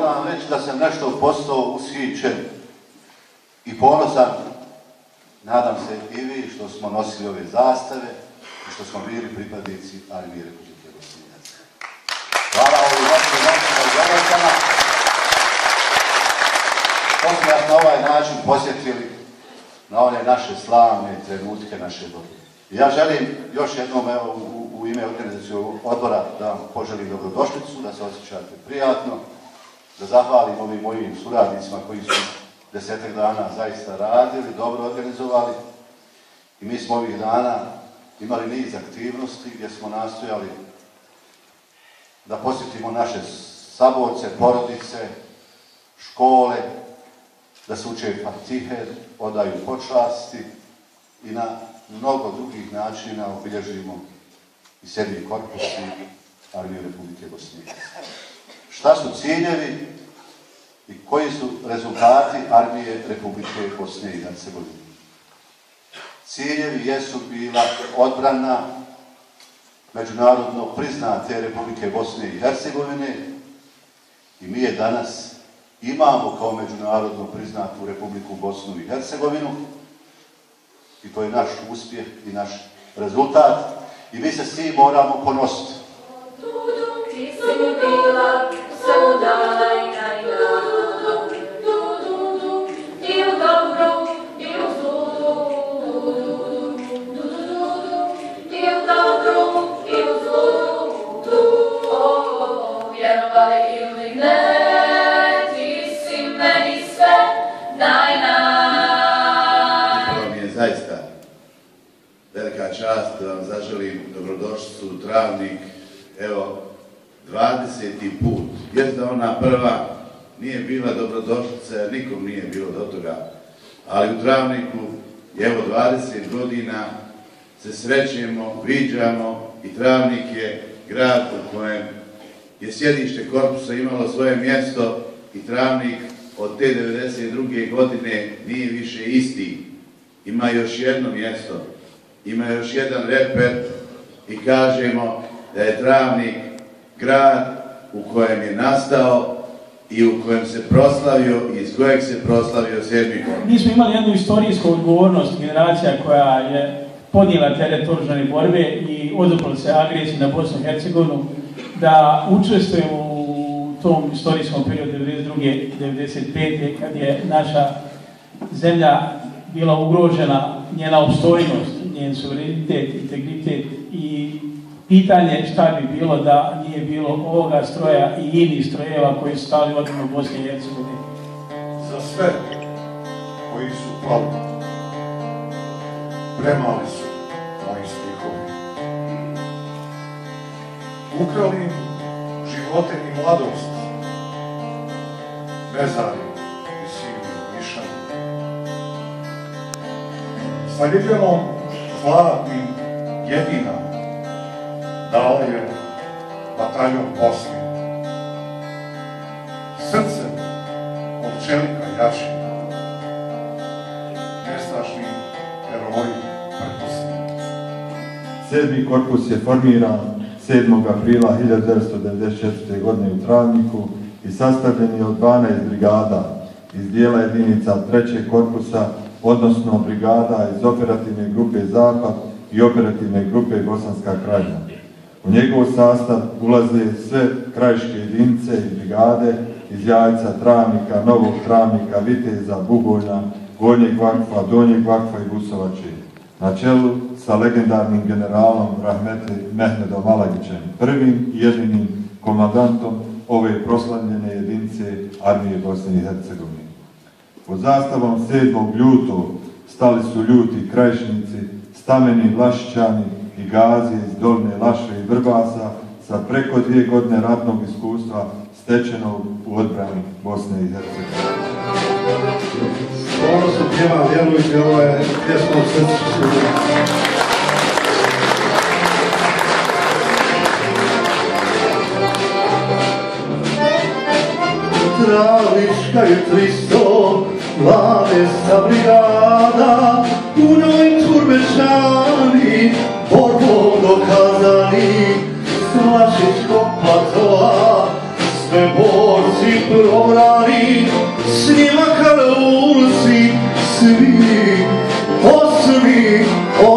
mogu vam reći da sam nešto postao ushićen i ponosan, nadam se i vi, što smo nosili ove zastave i što smo bili pripadnici Armije Republike Bosne i Hercegovine. Hvala ovim vašim organizacijama što smo nas na ovaj način posjetili na one naše slavne trenutke naše dobe. Ja želim još jednom u ime organizacijskog odbora da vam poželim dobrodošlicu, da se osjećate prijatno, da zahvalim ovim mojim suradnicima koji su 10 dana zaista radili, dobro organizovali i mi smo ovih dana imali niz aktivnosti gdje smo nastojali da posjetimo naše saborce, porodice, škole, da se uče fatihe, odaju počasti i na mnogo drugih načina obilježimo i 7. korpus Armije Republike Bosne i Hercegovine. Šta su ciljevi i koji su rezultati Armije Republike Bosne i Hercegovine? Ciljevi jesu bila odbrana međunarodno priznate Republike Bosne i Hercegovine i mi je danas imamo kao međunarodno priznatu Republiku Bosnu i Hercegovinu i to je naš uspjeh i naš rezultat i mi se s tim moramo ponositi. Čast da vam zaželim dobrodošlicu u Travnik, evo, 20. put. Jest da ona prva nije bila dobrodošlica, jer nikom nije bilo do toga, ali u Travniku, evo, 20 godina se srećemo, viđamo i Travnik je grad u kojem je sjedište korpusa imalo svoje mjesto i Travnik od te 92. godine nije više isti. Ima još jedno mjesto. Ima još jedan reper i kažemo da je Travnik grad u kojem je nastao i u kojem se proslavio i iz kojeg se proslavio 7. korpus. Mi smo imali jednu istorijsku odgovornost, generacija koja je podnijela teret oružane borbe i oduprla se agresiji na Bosnu i Hercegovinu, da učestvujemo u tom istorijskom periodu 92. 95. kad je naša zemlja bila ugrožena, njena opstojnost, njen suverenitet, integritet i pitanje šta bi bilo da nije bilo ovoga stroja i inih strojeva koji su stali odmah u Bosni i Hercegovini. Za sve koji su pali, premali su moji stihovi. Ukrali im živote i mladost, mezari i sivni mišani. Sa ljubljenom zlatnim jedina dao je bataljon Bosni. Srce od čelika jači, nestašni heroji prepusni. 7. korpus je formiran 7. aprila 1994. godine u Travniku i sastavljen je od 12 brigada iz dijela jedinica 3. korpusa, odnosno brigada iz operativne grupe Zapad i operativne grupe Bosanska krajina. U njegov sastav ulaze sve krajiške jedinice i brigade iz Jajca, Travnika, Novog Travnika, Viteza, Bugojna, Gornjeg Vakfa, Donjeg Vakfa i Busovače, na čelu sa legendarnim generalom Rahmetli Mehmedom Alagićem, prvim i jedinim komandantom ove proslavljene jedinice Armije Bosne i Hercegovine. Pod zastavom 7. ljutog stali su ljuti krajišnici, stameni Vlašićani i gazi iz Dolne Laše i Vrbasa sa preko 2 godine ratnog iskustva stečenog u odbrani Bosne i Hercegovine. Ono su pjeva, vjerujte, ovo je pjesma u srcu. Travnička je 300, 12. brigada, u njoj Turbešani, borbom dokazani, s Vlašičkog platova, sve borci pro mi